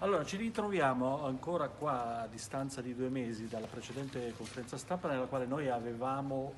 Allora, ci ritroviamo ancora qua a distanza di 2 mesi dalla precedente conferenza stampa nella quale noi avevamo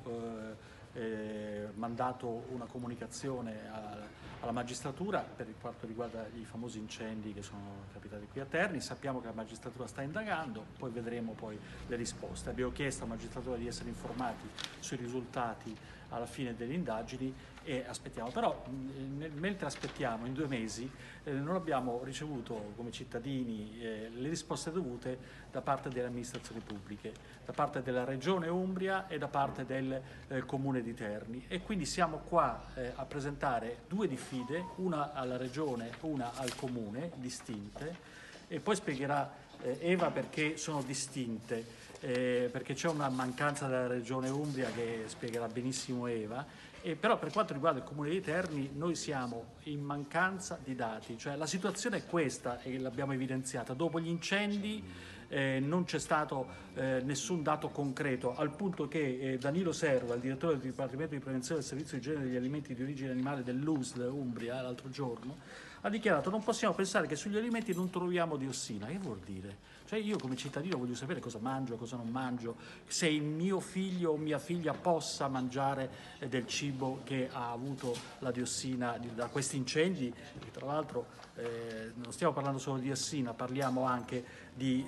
mandato una comunicazione alla magistratura per quanto riguarda i famosi incendi che sono capitati qui a Terni. Sappiamo che la magistratura sta indagando, poi vedremo poi le risposte. Abbiamo chiesto alla magistratura di essere informati sui risultati alla fine delle indagini e aspettiamo. Però mentre aspettiamo, in 2 mesi, non abbiamo ricevuto come cittadini le risposte dovute da parte delle amministrazioni pubbliche, da parte della Regione Umbria e da parte del Comune di Terni, e quindi siamo qua a presentare 2 diffide, una alla Regione, una al Comune, distinte, e poi spiegherà Eva perché sono distinte, perché c'è una mancanza della Regione Umbria che spiegherà benissimo Eva. Però per quanto riguarda il Comune di Terni noi siamo in mancanza di dati, cioè la situazione è questa e l'abbiamo evidenziata: dopo gli incendi non c'è stato nessun dato concreto, al punto che Danilo Serva, il direttore del Dipartimento di Prevenzione del Servizio di Igiene degli Alimenti di Origine Animale dell'USL Umbria l'altro giorno, ha dichiarato: non possiamo pensare che sugli alimenti non troviamo diossina. Che vuol dire? Cioè io come cittadino voglio sapere cosa mangio, cosa non mangio, se il mio figlio o mia figlia possa mangiare del cibo che ha avuto la diossina da questi incendi, che tra l'altro non stiamo parlando solo di diossina, parliamo anche di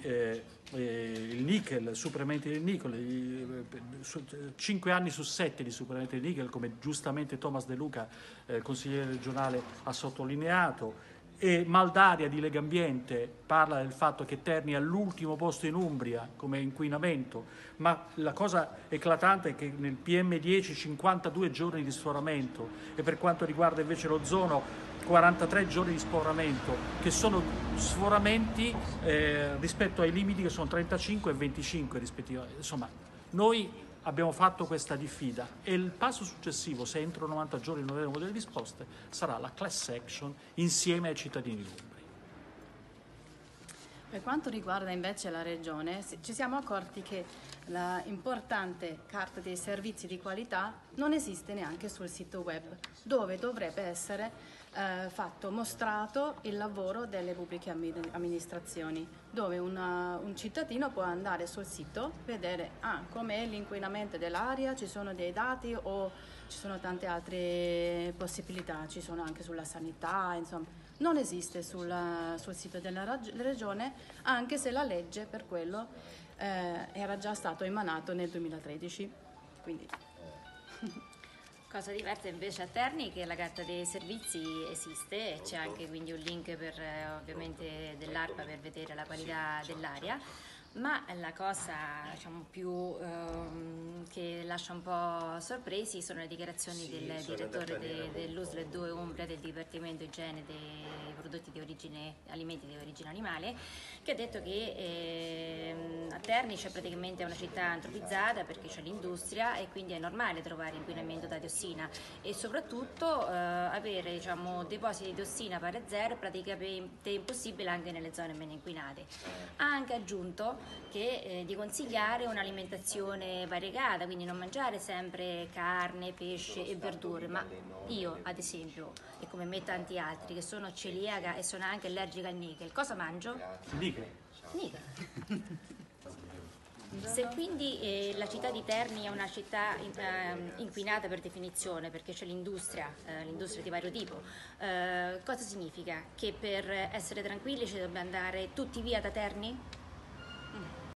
il nickel, supplementi del nickel, 5 anni su 7 di supplementi del nickel, come giustamente Thomas De Luca, consigliere regionale, ha sottolineato. E Maldaria di Legambiente parla del fatto che Terni è all'ultimo posto in Umbria come inquinamento, ma la cosa eclatante è che nel PM10 52 giorni di sforamento, e per quanto riguarda invece l'ozono 43 giorni di sforamento, che sono sforamenti rispetto ai limiti che sono 35 e 25 rispettivamente. Insomma, noi abbiamo fatto questa diffida e il passo successivo, se entro 90 giorni non avremo delle risposte, sarà la class action insieme ai cittadini umbri. Per quanto riguarda invece la Regione, ci siamo accorti che la importante carta dei servizi di qualità non esiste neanche sul sito web, dove dovrebbe essere mostrato il lavoro delle pubbliche amministrazioni, dove un cittadino può andare sul sito, vedere com'è l'inquinamento dell'aria, ci sono dei dati o ci sono tante altre possibilità, ci sono anche sulla sanità, insomma. Non esiste sul sito della Regione, anche se la legge per quello era già stato emanato nel 2013. Quindi. Cosa diversa invece a Terni, che la carta dei servizi esiste e c'è anche quindi un link per ovviamente dell'ARPA per vedere la qualità dell'aria. Ma la cosa diciamo più che lascia un po' sorpresi sono le dichiarazioni del direttore dell'USL 2 Umbria del Dipartimento Igiene dei prodotti di origine, alimenti di origine animale, che ha detto che a Terni c'è praticamente una città antropizzata perché c'è l'industria e quindi è normale trovare inquinamento da diossina e soprattutto avere diciamo, depositi di diossina pari a zero è praticamente impossibile anche nelle zone meno inquinate. Ha anche aggiunto che di consigliare un'alimentazione variegata, quindi non mangiare sempre carne, pesce e verdure, ma io ad esempio, e come me tanti altri che sono celiaca e sono anche allergica al nickel, cosa mangio? Nickel. Se quindi la città di Terni è una città inquinata per definizione perché c'è l'industria di vario tipo, cosa significa? Che per essere tranquilli ci dobbiamo andare tutti via da Terni?